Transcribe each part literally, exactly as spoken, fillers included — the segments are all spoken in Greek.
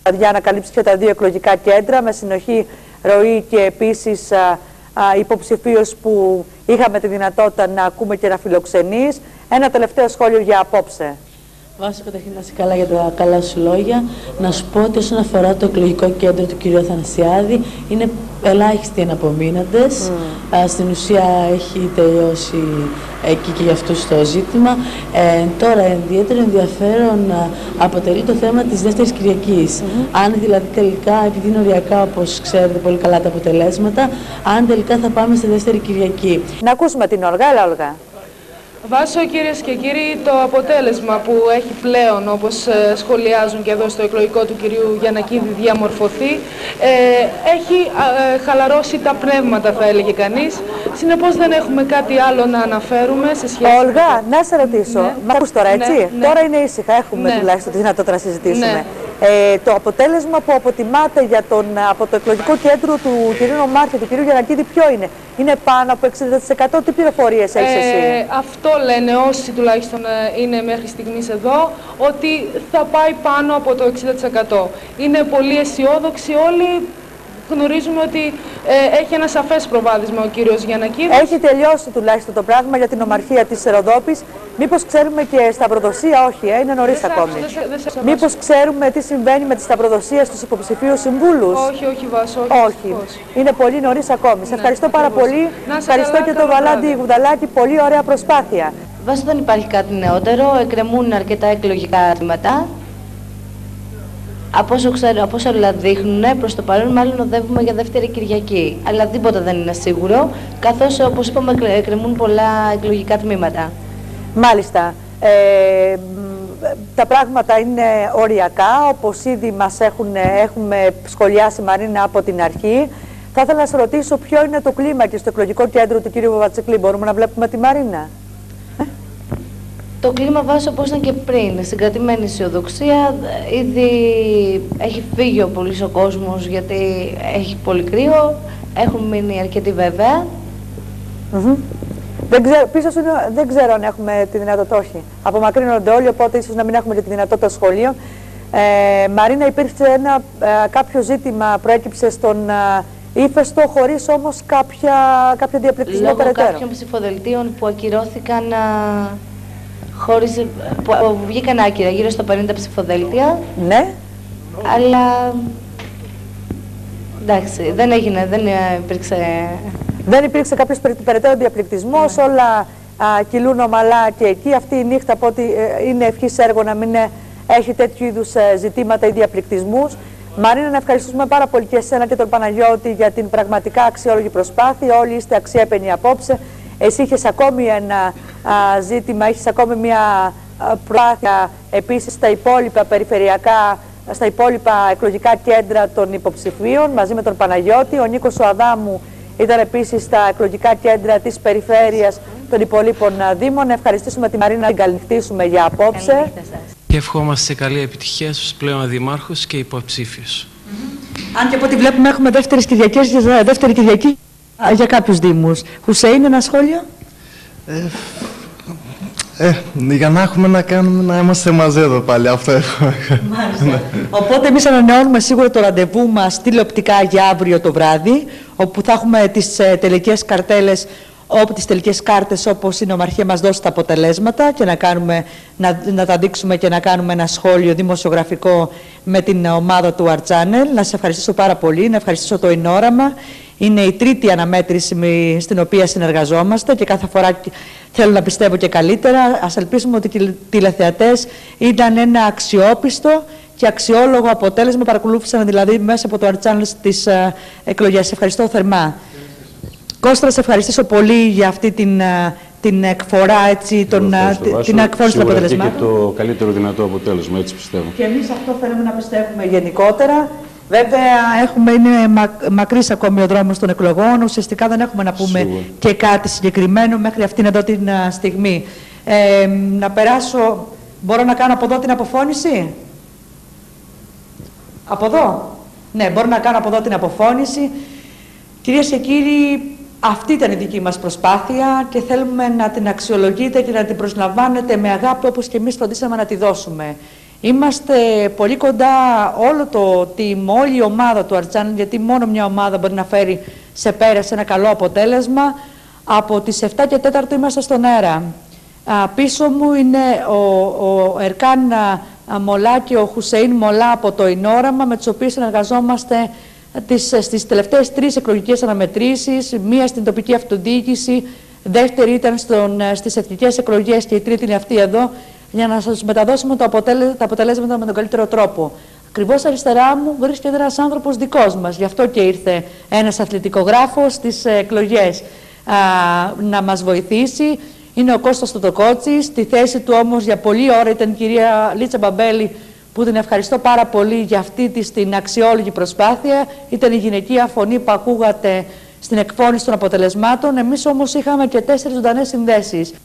Για να καλύψει και τα δύο εκλογικά κέντρα με συνοχή, ροή και επίσης υποψηφίους που είχαμε τη δυνατότητα να ακούμε και να φιλοξενείς. Ένα τελευταίο σχόλιο για απόψε. Βάσο, καταρχήν να είσαι καλά για τα καλά σου λόγια. Να σου πω ότι όσον αφορά το εκλογικό κέντρο του κ. Αθανασιάδη, είναι ελάχιστοι εναπομείναντες. Mm. Στην ουσία έχει τελειώσει εκεί και για αυτούς το ζήτημα. Ε, τώρα, ιδιαίτερο ενδιαφέρον αποτελεί το θέμα της δεύτερης Κυριακής. Mm-hmm. Αν δηλαδή τελικά, επειδή είναι οριακά, όπως ξέρετε πολύ καλά τα αποτελέσματα, αν τελικά θα πάμε στη δεύτερη Κυριακή. Να ακούσουμε την Όλγα. Έλα, Όλγα. Βάσο, κυρίες και κύριοι, το αποτέλεσμα που έχει πλέον, όπως ε, σχολιάζουν και εδώ στο εκλογικό του κυρίου Γιαννακίδη, διαμορφωθεί, ε, έχει ε, χαλαρώσει τα πνεύματα, θα έλεγε κανείς. Συνεπώς δεν έχουμε κάτι άλλο να αναφέρουμε σε σχέση... Όλγα, με... να σε ρωτήσω, ναι. Μ' ακούς τώρα, έτσι? Ναι, ναι. Τώρα είναι ήσυχα, έχουμε ναι. τουλάχιστον τη δυνατότητα να συζητήσουμε. Ναι. Ε, το αποτέλεσμα που αποτιμάτε για τον, από το εκλογικό κέντρο του κ. Νομάρχη, του κ. Γιαννακίδη, ποιο είναι? Είναι πάνω από εξήντα τοις εκατό. Τι πληροφορίες έχεις εσύ? Ε, αυτό λένε όσοι τουλάχιστον είναι μέχρι στιγμής εδώ, ότι θα πάει πάνω από το εξήντα τοις εκατό. Είναι πολύ αισιόδοξοι όλοι. Γνωρίζουμε ότι ε, έχει ένα σαφές προβάδισμα ο κύριος Γιαννακίδης. Έχει τελειώσει τουλάχιστον το πράγμα για την ομαρχία της Ροδόπης. Μήπως ξέρουμε και σταυροδοσία? Όχι, ε, είναι νωρίς ακόμη. Μήπως ξέρουμε τι συμβαίνει με τη σταυροδοσία στους υποψηφίους συμβούλους? Όχι, όχι, Βάσο. Όχι. όχι. όχι. Είναι πολύ νωρίς ακόμη. Ναι, σε ευχαριστώ πάρα ακριβώς. πολύ. Ευχαριστώ καλά, και τον Βαλάντη Γουδαλάκη. Πολύ ωραία προσπάθεια. Βάσο, δεν υπάρχει κάτι νεότερο. Εκκρεμούν αρκετά εκλογικά ζητήματα. Από όσο ξέρω, από όσο όλα δείχνουν, προς το παρόν μάλλον οδεύουμε για δεύτερη Κυριακή. Αλλά τίποτα δεν είναι σίγουρο, καθώς όπως είπαμε εκκρεμούν πολλά εκλογικά τμήματα. Μάλιστα. Ε, τα πράγματα είναι οριακά, όπως ήδη μας έχουν, έχουμε σχολιάσει, Μαρίνα, από την αρχή. Θα ήθελα να σε ρωτήσω ποιο είναι το κλίμα και στο εκλογικό κέντρο του κ. Βαβατσικλή. Μπορούμε να βλέπουμε τη Μαρίνα? Το κλίμα, Βάσο, όπως ήταν και πριν, συγκρατημένη αισιοδοξία. Ήδη έχει φύγει ο πολύς ο κόσμος γιατί έχει πολύ κρύο. Έχουν μείνει αρκετοί βέβαια. Mm-hmm. Δεν ξέρω, πίσω σου δεν ξέρω αν έχουμε τη δυνατότητα, όχι. Απομακρύνονται όλοι, οπότε ίσως να μην έχουμε και τη δυνατότητα σχολείων. Ε, Μαρίνα, υπήρξε ένα, ε, κάποιο ζήτημα, προέκυψε στον ε, ύφεστο, χωρίς όμως κάποια, κάποιο διαπληκτισμό Λόγω περαιτέρω. Λόγω κάποιων ψηφοδελτίων που ακυρώθηκαν... Α... Χωρίς, που, που βγήκαν άκυρα, γύρω στα πενήντα ψηφοδέλτια. Ναι. Αλλά εντάξει, δεν έγινε, δεν υπήρξε... Δεν υπήρξε κάποιος περαιτέρω διαπληκτισμός, ναι. όλα α, κυλούν ομαλά και εκεί. Αυτή η νύχτα από ότι ε, είναι ευχής έργο να μην ε, έχει τέτοιου είδους ε, ζητήματα ή διαπληκτισμούς. Μαρίνα, να ευχαριστούμε πάρα πολύ και εσένα και τον Παναγιώτη για την πραγματικά αξιόλογη προσπάθεια. Όλοι είστε αξιέπαινοι απόψε. Εσύ είχες ακόμη ένα α, ζήτημα, έχεις ακόμη μια προσπάθεια επίσης στα υπόλοιπα περιφερειακά, στα υπόλοιπα εκλογικά κέντρα των υποψηφίων μαζί με τον Παναγιώτη. Ο Νίκος ο Αδάμου ήταν επίσης στα εκλογικά κέντρα της περιφέρειας των υπολείπων δήμων. Να ευχαριστήσουμε τη Μαρίνα, να την καληνυχτήσουμε για απόψε. Και ευχόμαστε σε καλή επιτυχία στους πλέον δημάρχους και υποψήφιους. Mm-hmm. Αν και από ό,τι βλέπουμε έχουμε δεύτερες Κυριακές, δεύτερη Κυριακή για κάποιους δήμους. Χουσέιν, ένα σχόλιο? Ε, ε, για να έχουμε να κάνουμε, να είμαστε μαζί εδώ πάλι, αυτό εύχομαι. Μάλιστα. Οπότε εμείς ανανεώνουμε σίγουρα το ραντεβού μας τηλεοπτικά για αύριο το βράδυ, όπου θα έχουμε τις ε, τελικές καρτέλες, όπου τις τελικές κάρτες όπως η νομαρχία μας δώσει τα αποτελέσματα και να, κάνουμε, να, να τα δείξουμε και να κάνουμε ένα σχόλιο δημοσιογραφικό με την ομάδα του Art Channel. Να σας ευχαριστήσω πάρα πολύ, να ευχαριστήσω το Ενόραμα. Είναι η τρίτη αναμέτρηση στην οποία συνεργαζόμαστε και κάθε φορά θέλω να πιστεύω και καλύτερα. Ας ελπίσουμε ότι οι τηλεθεατές ήταν ένα αξιόπιστο και αξιόλογο αποτέλεσμα. Παρακολούθησαν δηλαδή μέσα από το Art Channel τις uh, εκλογές. Σε ευχαριστώ θερμά. Κώστα, σε ευχαριστήσω πολύ για αυτή την, την εκφορά, έτσι, τον, την εκφόρηση των αποτελεσμάτων. Και το καλύτερο δυνατό αποτέλεσμα, έτσι πιστεύω. Και εμείς αυτό θέλουμε να πιστεύουμε γενικότερα. Βέβαια, έχουμε, είναι μα, μακρύς ακόμη ο δρόμος των εκλογών. Ουσιαστικά δεν έχουμε να πούμε Σίγουρα. και κάτι συγκεκριμένο μέχρι αυτήν εδώ την uh, στιγμή. Ε, να περάσω, μπορώ να κάνω από εδώ την αποφώνηση. Από εδώ. Ναι, μπορώ να κάνω από εδώ την αποφώνηση. Κυρίες και κύριοι, αυτή ήταν η δική μας προσπάθεια και θέλουμε να την αξιολογείτε και να την προσλαμβάνετε με αγάπη όπως και εμείς φροντίσαμε να τη δώσουμε. Είμαστε πολύ κοντά όλο το team, όλη η ομάδα του Αρτζάν, γιατί μόνο μια ομάδα μπορεί να φέρει σε πέρας ένα καλό αποτέλεσμα. Από τις επτά και τέσσερα είμαστε στον αέρα. Α, πίσω μου είναι ο, ο Ερκάν Μολά και ο Χουσέιν Μολά από το Ινόραμα, με τους οποίους συνεργαζόμαστε τις, στις τελευταίες τρεις εκλογικές αναμετρήσεις, μία στην τοπική αυτοδιοίκηση, δεύτερη ήταν στον, στις εθνικές εκλογές και η τρίτη είναι αυτή εδώ, για να σας μεταδώσουμε το αποτέλεσμα, τα αποτελέσματα με τον καλύτερο τρόπο. Ακριβώς αριστερά μου βρίσκεται ένας άνθρωπος δικός μας, γι' αυτό και ήρθε ένας αθλητικογράφος στις εκλογές α, να μας βοηθήσει. Είναι ο Κώστας Τωτοκότσης, στη θέση του όμως για πολλή ώρα ήταν η κυρία Λίτσα Μπαμπέλη, που την ευχαριστώ πάρα πολύ για αυτή της την αξιόλογη προσπάθεια. Ήταν η γυναικεία φωνή που ακούγατε στην εκφώνηση των αποτελεσμάτων. Εμείς όμως είχαμε και τέσσερις ζωντανές συνδέσεις.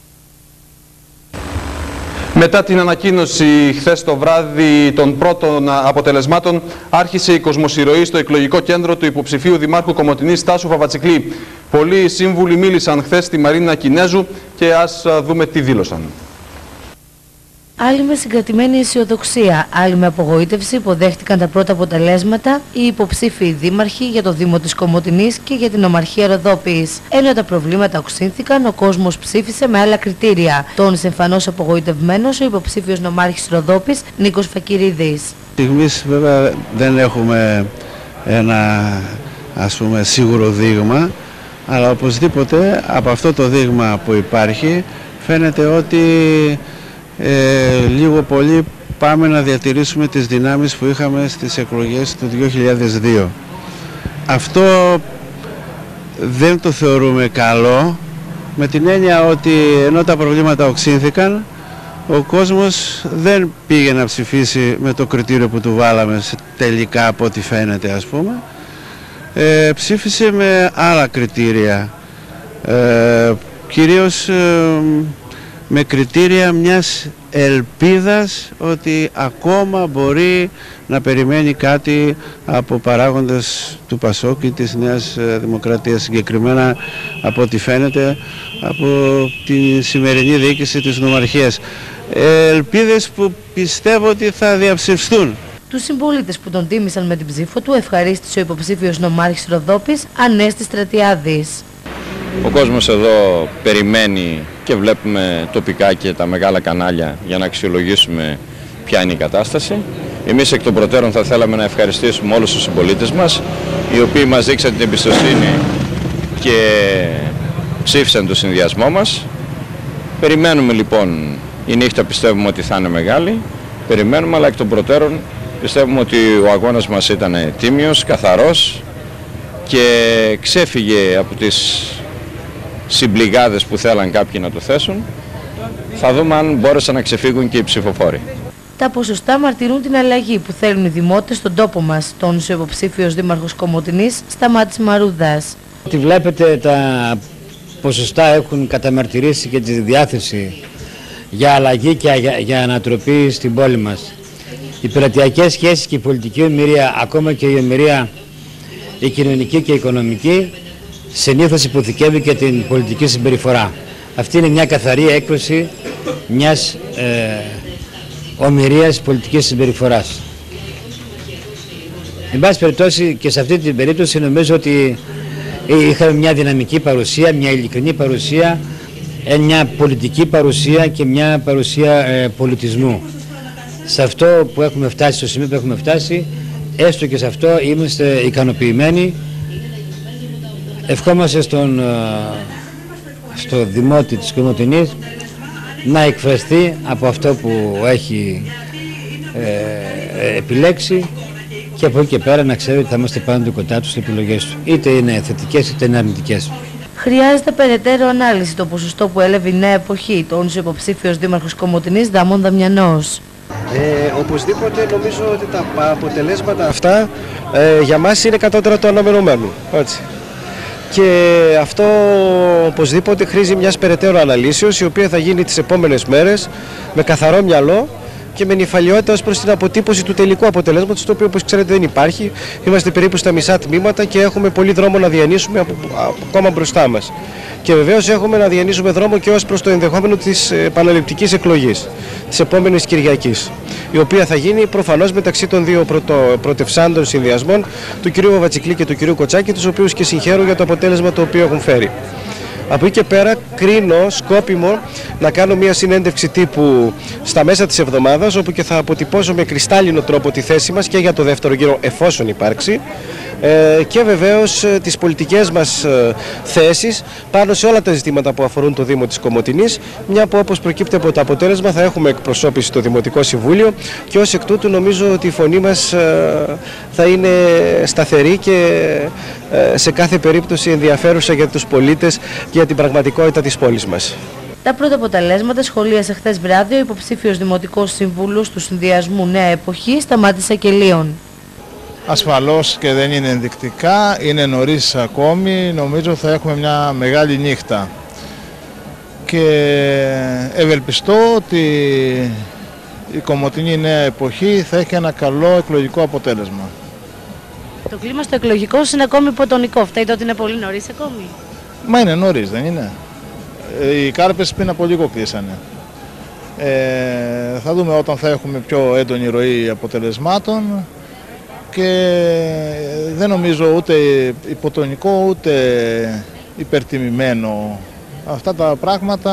Μετά την ανακοίνωση χθες το βράδυ των πρώτων αποτελεσμάτων, άρχισε η κοσμοσυρωή στο εκλογικό κέντρο του υποψηφίου Δημάρχου Κομοτηνής Τάσου Φαβατσικλή. Πολλοί σύμβουλοι μίλησαν χθες στη Μαρίνα Κινέζου και ας δούμε τι δήλωσαν. Άλλοι με συγκρατημένη αισιοδοξία, άλλοι με απογοήτευση υποδέχτηκαν τα πρώτα αποτελέσματα οι υποψήφιοι δήμαρχοι για το Δήμο της Κομοτηνής και για την Ομαρχία Ροδόπης. Ενώ τα προβλήματα οξύνθηκαν, ο κόσμος ψήφισε με άλλα κριτήρια. Τόνισε εμφανώς απογοητευμένος ο υποψήφιος νομάρχης Ροδόπης Νίκος Φακυρίδης. Στιγμής βέβαια δεν έχουμε ένα ας πούμε σίγουρο δείγμα, αλλά οπωσδήποτε από αυτό το δείγμα που υπάρχει φαίνεται ότι Ε, λίγο πολύ πάμε να διατηρήσουμε τις δυνάμεις που είχαμε στις εκλογές του δύο χιλιάδες δύο. Αυτό δεν το θεωρούμε καλό, με την έννοια ότι ενώ τα προβλήματα οξύνθηκαν, ο κόσμος δεν πήγε να ψηφίσει με το κριτήριο που του βάλαμε τελικά από ό,τι φαίνεται ας πούμε. Ε, ψήφισε με άλλα κριτήρια, ε, κυρίως ε, με κριτήρια μιας ελπίδας ότι ακόμα μπορεί να περιμένει κάτι από παράγοντες του Πασόκ ή της Νέας Δημοκρατίας, συγκεκριμένα από ό,τι φαίνεται από τη σημερινή διοίκηση της νομαρχίας. Ελπίδες που πιστεύω ότι θα διαψευστούν. Τους συμπολίτες που τον τίμησαν με την ψήφο του ευχαρίστησε ο υποψήφιος νομάρχης Ροδόπης Ανέστης Στρατιάδης. Ο κόσμος εδώ περιμένει και βλέπουμε τοπικά και τα μεγάλα κανάλια για να αξιολογήσουμε ποια είναι η κατάσταση. Εμείς εκ των προτέρων θα θέλαμε να ευχαριστήσουμε όλους τους συμπολίτες μας, οι οποίοι μας δείξαν την εμπιστοσύνη και ψήφισαν το συνδυασμό μας. Περιμένουμε λοιπόν, η νύχτα πιστεύουμε ότι θα είναι μεγάλη, περιμένουμε, αλλά εκ των προτέρων πιστεύουμε ότι ο αγώνας μας ήταν τίμιος, καθαρός και ξέφυγε από τις συμπληγάδες που θέλαν κάποιοι να το θέσουν. Θα δούμε αν μπόρεσαν να ξεφύγουν και οι ψηφοφόροι. Τα ποσοστά μαρτυρούν την αλλαγή που θέλουν οι δημότες στον τόπο μας, τόνισε ο υποψήφιος δήμαρχος Κομοτηνής Σταμάτης Μαρούδας. Ό,τι βλέπετε, τα ποσοστά έχουν καταμαρτυρήσει και τη διάθεση για αλλαγή και για, για ανατροπή στην πόλη μας. Οι πελατειακές σχέσεις και η πολιτική ομηρία, ακόμα και η ομηρία η κοινωνική και η οικονομική, συνήθως υποθηκεύει και την πολιτική συμπεριφορά. Αυτή είναι μια καθαρή έκφραση μιας ε, ομηρίας πολιτικής συμπεριφοράς. Εν πάση περιπτώσει και σε αυτή την περίπτωση νομίζω ότι είχαμε μια δυναμική παρουσία, μια ειλικρινή παρουσία, μια πολιτική παρουσία και μια παρουσία ε, πολιτισμού. Σε αυτό που έχουμε φτάσει, στο σημείο που έχουμε φτάσει, έστω και σε αυτό είμαστε ικανοποιημένοι. Ευχόμαστε στον, στο Δημότη της Κομοτηνής να εκφραστεί από αυτό που έχει ε, επιλέξει και από εκεί και πέρα να ξέρει ότι θα είμαστε πάντοτε κοντά του στις επιλογές του. Είτε είναι θετικές είτε είναι αρνητικές. Χρειάζεται περαιτέρω ανάλυση το ποσοστό που έλαβε η νέα εποχή, τόνισε ο υποψήφιος δήμαρχος Κομοτηνής Δαμών Δαμιανός. Ε, οπωσδήποτε νομίζω ότι τα αποτελέσματα αυτά ε, για μας είναι κατώτερα του αναμενωμένου. Έτσι. Και αυτό οπωσδήποτε χρήζει μιας περαιτέρω αναλύσεως, η οποία θα γίνει τις επόμενες μέρες με καθαρό μυαλό και με νυφαλιότητα ως προς την αποτύπωση του τελικού αποτελέσματος, το οποίο όπως ξέρετε δεν υπάρχει. Είμαστε περίπου στα μισά τμήματα και έχουμε πολύ δρόμο να διανύσουμε από, από, ακόμα μπροστά μας. Και βεβαίως έχουμε να διανύσουμε δρόμο και ως προς το ενδεχόμενο της επαναληπτικής εκλογής, της επόμενης Κυριακής. η οποία θα γίνει προφανώς μεταξύ των δύο πρωτο, πρωτευσάντων συνδυασμών, του κυρίου Βαβατσικλή και του κυρίου Κοτσάκη, τους οποίους και συγχαίρω για το αποτέλεσμα το οποίο έχουν φέρει. Από εκεί και πέρα κρίνω σκόπιμο να κάνω μια συνέντευξη τύπου στα μέσα της εβδομάδας, όπου και θα αποτυπώσω με κρυστάλλινο τρόπο τη θέση μας και για το δεύτερο γύρο, εφόσον υπάρξει, και βεβαίως τις πολιτικές μας θέσεις πάνω σε όλα τα ζητήματα που αφορούν το Δήμο της Κομοτηνής, μια που όπως προκύπτει από το αποτέλεσμα θα έχουμε εκπροσώπηση στο Δημοτικό Συμβούλιο και ως εκ τούτου νομίζω ότι η φωνή μας θα είναι σταθερή και σε κάθε περίπτωση ενδιαφέρουσα για τους πολίτες και για την πραγματικότητα της πόλης μας. Τα πρώτα αποτελέσματα σχολίασε χθες βράδυ ο υποψήφιος Δημοτικός Σύμβουλος του Συνδυασμού Νέα Εποχή, Σταμάτης Ακελίων. Ασφαλώς και δεν είναι ενδεικτικά, είναι νωρίς ακόμη, νομίζω θα έχουμε μια μεγάλη νύχτα και ευελπιστώ ότι η Κομοτηνή Νέα Εποχή θα έχει ένα καλό εκλογικό αποτέλεσμα. Το κλίμα στο εκλογικό είναι ακόμη υποτονικό, φταίει το ότι είναι πολύ νωρίς ακόμη? Μα είναι νωρίς, δεν είναι? Οι κάρπες πριν από λίγο κλείσανε. Ε, θα δούμε όταν θα έχουμε πιο έντονη ροή αποτελεσμάτων και δεν νομίζω ούτε υποτονικό ούτε υπερτιμημένο. Αυτά τα πράγματα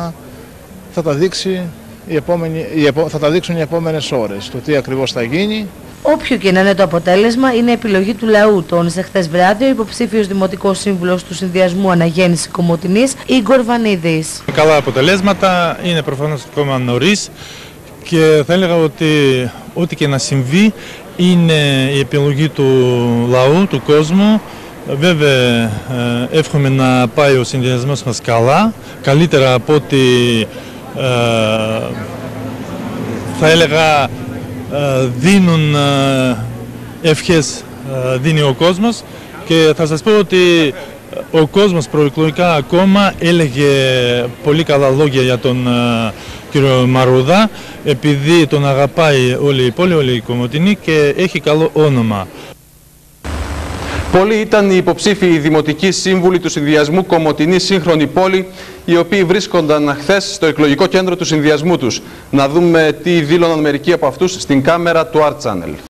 θα τα, δείξει η επόμενη, η επο, θα τα δείξουν οι επόμενες ώρες, το τι ακριβώς θα γίνει. Όποιο και να είναι το αποτέλεσμα, είναι επιλογή του λαού, τόνισε χθες βράδυ ο υποψήφιος Δημοτικός Σύμβουλος του Συνδυασμού Αναγέννηση Κομοτηνής, Ίγκορ Βανίδης. Καλά αποτελέσματα, είναι προφανώς ακόμα νωρίς και θα έλεγα ότι ό,τι και να συμβεί είναι η επιλογή του λαού, του κόσμου. Βέβαια, εύχομαι να πάει ο συνδυασμός μας καλά, καλύτερα από ό,τι ε, θα έλεγα δίνουν ευχές, δίνει ο κόσμος, και θα σας πω ότι ο κόσμος προεκλογικά ακόμα έλεγε πολύ καλά λόγια για τον κύριο Μαρούδα, επειδή τον αγαπάει όλη η πόλη, όλη η Κομοτηνή και έχει καλό όνομα. Πολλοί ήταν οι υποψήφοι δημοτικοί σύμβουλοι του Συνδυασμού Κομοτηνή Σύγχρονη Πόλη, οι οποίοι βρίσκονταν χθες στο εκλογικό κέντρο του συνδυασμού τους. Να δούμε τι δήλωναν μερικοί από αυτούς στην κάμερα του Art Channel.